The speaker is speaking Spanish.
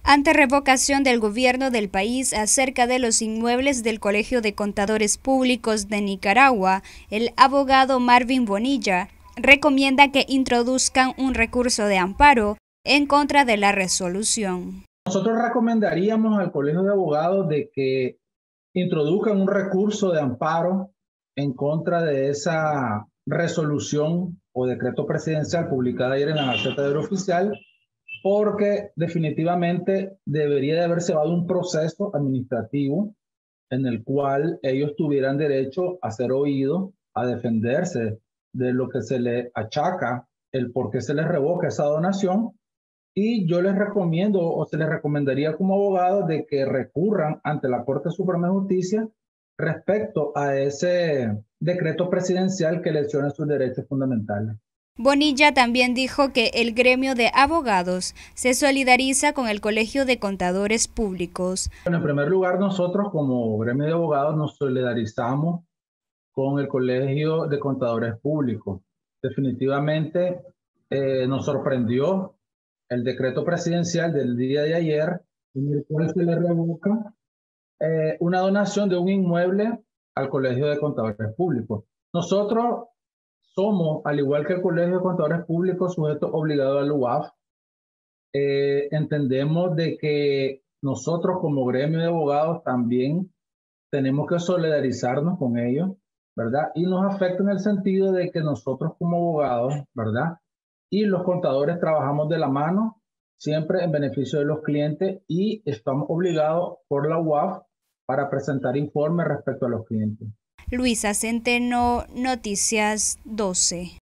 Ante revocación del gobierno del país acerca de los inmuebles del Colegio de Contadores Públicos de Nicaragua, el abogado Marvin Bonilla recomienda que introduzcan un recurso de amparo en contra de la resolución. Nosotros recomendaríamos al Colegio de Abogados de que introduzcan un recurso de amparo en contra de esa resolución o decreto presidencial publicada ayer en la Gaceta del Oficial, porque definitivamente debería de haberse dado un proceso administrativo en el cual ellos tuvieran derecho a ser oídos, a defenderse de lo que se les achaca, el por qué se les revoca esa donación. Y yo les recomiendo o se les recomendaría como abogados de que recurran ante la Corte Suprema de Justicia respecto a ese decreto presidencial que lesiona sus derechos fundamentales. Bonilla también dijo que el gremio de abogados se solidariza con el Colegio de Contadores Públicos. Bueno, en primer lugar, nosotros como gremio de abogados nos solidarizamos con el Colegio de Contadores Públicos. Definitivamente nos sorprendió el decreto presidencial del día de ayer, en el cual se le revoca una donación de un inmueble al Colegio de Contadores Públicos. Nosotros somos, al igual que el Colegio de Contadores Públicos, sujetos obligados al UAF. Entendemos de que nosotros como gremio de abogados también tenemos que solidarizarnos con ellos, ¿verdad? Y nos afecta en el sentido de que nosotros como abogados, ¿verdad? Y los contadores trabajamos de la mano, siempre en beneficio de los clientes y estamos obligados por la UAF para presentar informes respecto a los clientes. Luisa Centeno, Noticias 12.